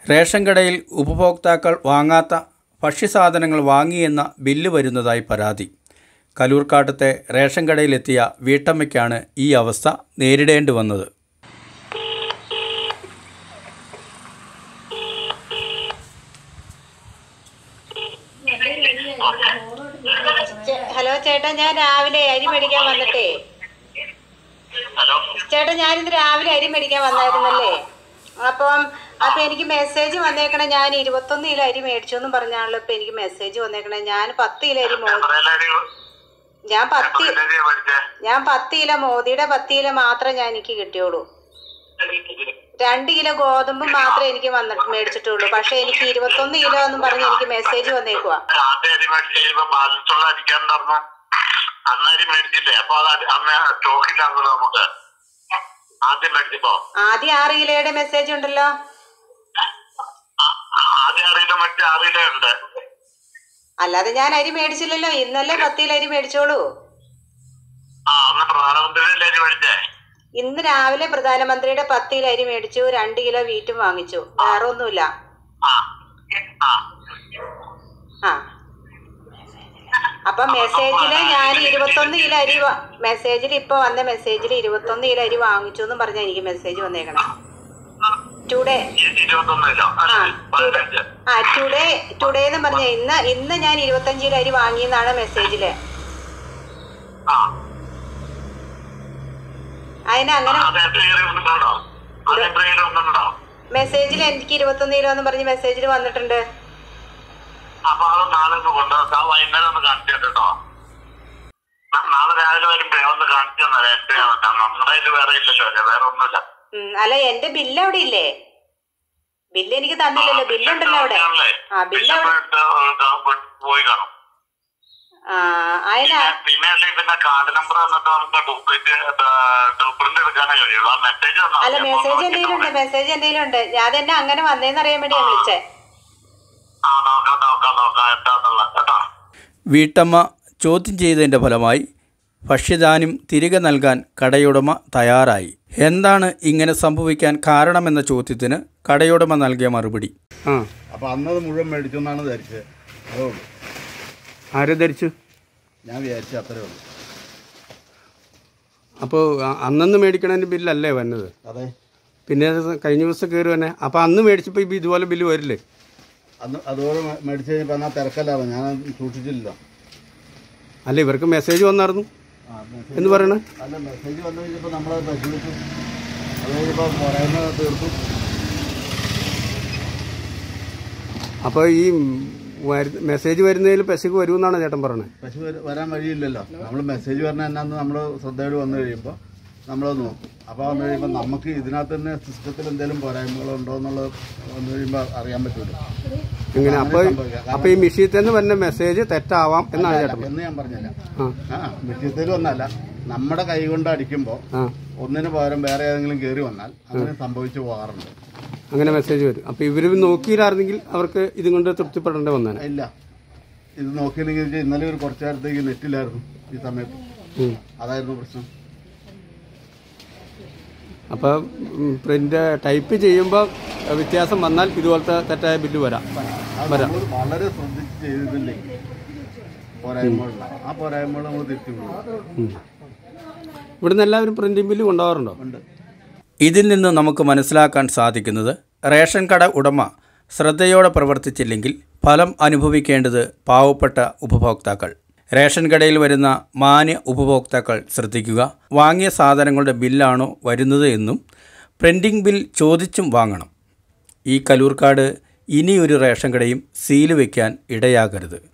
Ration കടയിൽ ഉപഭോക്താക്കൾ വാങ്ങാത്ത ഭക്ഷ്യസാധനങ്ങൾ വാങ്ങിയെന്ന bill വരുന്നതായി പരാതി. കലൂർക്കാട്ടത്തെ റേഷൻ കടയിലെത്തിയ വീട്ടമ്മയ്ക്കാണ് ഈ അവസ്ഥ നേരിടേണ്ടി വന്നത്. ഹലോ ചേട്ടാ, ഞാൻ രാവിലെ അരി മേടിക്കാൻ വന്നിട്ടേ. ചേട്ടാ, ഞാനിന്ന് രാവിലെ അരി മേടിക്കാൻ വന്നായിരുന്നല്ലേ. അപ്പം എനിക്ക് മെസ്സേജ് വന്നേക്കണേ, ഞാൻ 21 കിലോ അരി മേടിച്ചു എന്നും പറഞ്ഞാണല്ലോ ഇപ്പൊ എനിക്ക് മെസ്സേജ് വന്നേക്കണേ. ഞാൻ 10 കിലോ അരി ഞാൻ 10 കിലോ മോദിയുടെ 10 കിലോ മാത്രമേ എനിക്ക് കിട്ടിയുള്ളൂ. 2 കിലോ ഗോതമ്പ് മാത്രമേ എനിക്ക് മേടിച്ചിട്ടുള്ളൂ. പക്ഷെ എനിക്ക് 21 കിലോ എന്നും പറഞ്ഞ് എനിക്ക് മെസ്സേജ് വന്നേക്കുവാ. ആദ്യം 6 കിലോയുടെ മെസ്സേജ് ഉണ്ടല്ലോ. അല്ലാതെ ഞാൻ അരി മേടിച്ചില്ലല്ലോ. ഇന്നല്ലേ 10 കിലോ അരി മേടിച്ചോളൂ. ഇന്ന് രാവിലെ പ്രധാനമന്ത്രിയുടെ 10 കിലോ അരി മേടിച്ചു, 2 കിലോ വീറ്റും വാങ്ങിച്ചു. വേറെ ഒന്നുമില്ല. അപ്പൊ മെസ്സേജില് ഞാൻ 21 കിലോ അരി മെസ്സേജിൽ ഇപ്പൊ വന്ന മെസ്സേജിൽ 21 കിലോ അരി വാങ്ങിച്ചു എന്നും പറഞ്ഞാ എനിക്ക് മെസ്സേജ് വന്നേക്കണം. ടുഡേ ടുഡേ എന്ന് പറഞ്ഞ ഇന്ന് ഞാൻ 25 കിലോ അരി വാങ്ങിയെന്നാണ് മെസ്സേജില്. അതിനങ്ങനെ മെസ്സേജിൽ എനിക്ക് 21 കിലോ എന്ന് പറഞ്ഞ് മെസ്സേജിൽ വന്നിട്ടുണ്ട്. അല്ല, എന്റെ ബില്ല് അവിടെ ഇല്ലേ? ബില്ല് എനിക്ക് തന്നില്ലല്ലോ. ബില്ലുണ്ടല്ലോ അവിടെ. ബില്ല് അല്ല, മെസ്സേജ് എന്തെങ്കിലും ഉണ്ട്. ഞാൻ തന്നെ അങ്ങനെ വന്നേന്നറിയാൻ വേണ്ടി ഞാൻ വിളിച്ചേ. വീട്ടമ്മ ചോദ്യം ചെയ്തതിൻ്റെ ഫലമായി ഭക്ഷ്യധാന്യം തിരികെ നൽകാൻ കടയുടമ തയ്യാറായി. എന്താണ് ഇങ്ങനെ സംഭവിക്കാൻ കാരണമെന്ന ചോദ്യത്തിന് കടയുടമ നൽകിയ മറുപടി: അപ്പോൾ അന്നത് മുഴുവൻ മേടിച്ചു എന്നാണ് ധരിച്ചത്. അതേ ഉള്ളൂ. ആര് ധരിച്ചു? ഞാൻ വിചാരിച്ചു അത്രേ ഉള്ളൂ. അപ്പോൾ അന്നന്ന് മേടിക്കണതിൻ്റെ ബില്ലല്ലേ വന്നത്? അതെ. പിന്നെ കഴിഞ്ഞ ദിവസം കയറി തന്നെ. അപ്പോൾ അന്ന് മേടിച്ചപ്പോൾ ഇപ്പോൾ ഇതുപോലെ ബില്ല് വരില്ലേ? അന്ന് അതുപോലെ മേടിച്ച് കഴിഞ്ഞപ്പോൾ എന്നാൽ തിരക്കല്ലാതെ ഞാൻ സൂക്ഷിച്ചില്ല. അല്ല, ഇവർക്ക് മെസ്സേജ് വന്നായിരുന്നു എന്ന് പറയണേ. അല്ല, മെസ്സേജ് വന്നു കഴിഞ്ഞപ്പോൾ നമ്മളത് പരിശോധിച്ചു. അത് കഴിഞ്ഞപ്പോൾ പോരായ്മ തീർത്തു. അപ്പോൾ ഈ മെസ്സേജ് വരുന്നതിൽ പെശക് വരുമെന്നാണ് ചേട്ടൻ പറഞ്ഞത്. പെശക് വരാൻ വഴിയില്ലല്ലോ. നമ്മൾ മെസ്സേജ് പറഞ്ഞാൽ എന്നാന്ന് നമ്മൾ ശ്രദ്ധയോട് വന്നു കഴിയുമ്പോൾ നമ്മളത് നോക്കും. അപ്പോൾ വന്നു കഴിയുമ്പോൾ നമുക്ക് ഇതിനകത്ത് തന്നെ സിസ്റ്റത്തിൽ എന്തെങ്കിലും പോരായ്മകളുണ്ടോ എന്നുള്ളത് വന്നു കഴിയുമ്പോൾ അറിയാൻ പറ്റുമല്ലോ. ഇങ്ങനെ അപ്പോൾ ഈ മിഷ്യത്തിൽ നിന്ന് വരുന്ന മെസ്സേജ് തെറ്റാവാം എന്നാണ് ചേട്ടൻ എന്ന് ഞാൻ പറഞ്ഞില്ല. മിഷ്യത്തിൽ ഒന്നല്ല, നമ്മുടെ കൈ കൊണ്ട് അടിക്കുമ്പോൾ ഒന്നിന് പകരം വേറെ ഏതെങ്കിലും കയറി വന്നാൽ അങ്ങനെ സംഭവിച്ചു പോകാറുണ്ട്. അങ്ങനെ മെസ്സേജ് വരും. അപ്പോൾ ഇവർ നോക്കിയില്ലായിരുന്നെങ്കിൽ അവർക്ക് ഇതും കൊണ്ട് തൃപ്തിപ്പെടേണ്ടി വന്നേനെ. ഇല്ല, ഇത് നോക്കിയില്ലെങ്കിൽ ഇന്നലെ ഒരു കുറച്ചു നേരത്തേക്ക് നെറ്റിലായിരുന്നു ഈ സമയത്ത്. അതായിരുന്നു പ്രശ്നം. അപ്പോൾ പ്രിന്റ് ടൈപ്പ് ചെയ്യുമ്പോൾ വ്യത്യാസം വന്നാൽ ഇതുപോലത്തെ തെറ്റായ ബില്ല് വരാം. വളരെ ശ്രദ്ധിച്ച് ചെയ്തില്ലേ പോരായ്മകളുണ്ട്. ആ പോരായ്മകൾ നമ്മൾ തിരിച്ചു പോകും. ഇവിടുന്ന് എല്ലാവരും പ്രിന്റിംഗ് ബില്ല് കൊണ്ടുപോകാറുണ്ടോ? ഉണ്ട്. ഇതിൽ നിന്ന് നമുക്ക് മനസ്സിലാക്കാൻ സാധിക്കുന്നത് റേഷൻ കട ഉടമ ശ്രദ്ധയോടെ പ്രവർത്തിച്ചില്ലെങ്കിൽ ഫലം അനുഭവിക്കേണ്ടത് പാവപ്പെട്ട ഉപഭോക്താക്കൾ. റേഷൻ കടയിൽ വരുന്ന മാന്യ ഉപഭോക്താക്കൾ ശ്രദ്ധിക്കുക. വാങ്ങിയ സാധനങ്ങളുടെ ബില്ലാണോ വരുന്നത് എന്നും പ്രിൻറ്റിംഗ് ബിൽ ചോദിച്ചും വാങ്ങണം. ഈ കലൂർക്കാട് ഇനിയൊരു റേഷൻ കടയും സീല് വയ്ക്കാൻ ഇടയാകരുത്.